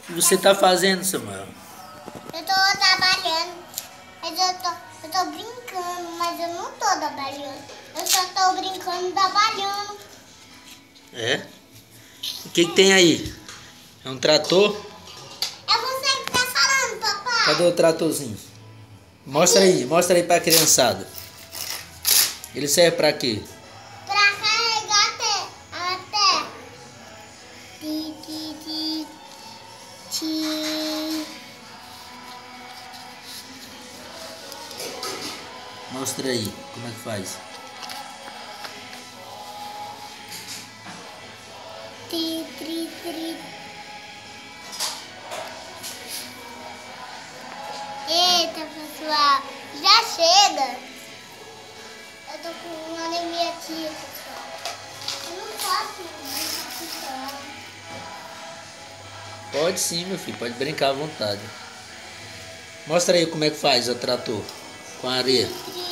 O que você tá fazendo, Samuel? Eu tô trabalhando, mas eu tô brincando, mas eu não tô trabalhando. Eu só tô brincando trabalhando. É? O que tem aí? É um trator? É você que tá falando, papai. Cadê o tratorzinho? Mostra aí pra criançada. Ele serve pra quê? Pra carregar a terra. Ti, ti, ti, ti. Mostra aí, como é que faz? Ti, tri, tri. Eita, pessoal, já chega. Eu tô com uma anemia aqui, pessoal. Eu não posso brincar. Pode sim, meu filho, pode brincar à vontade. Mostra aí como é que faz o trator com a areia. Tri,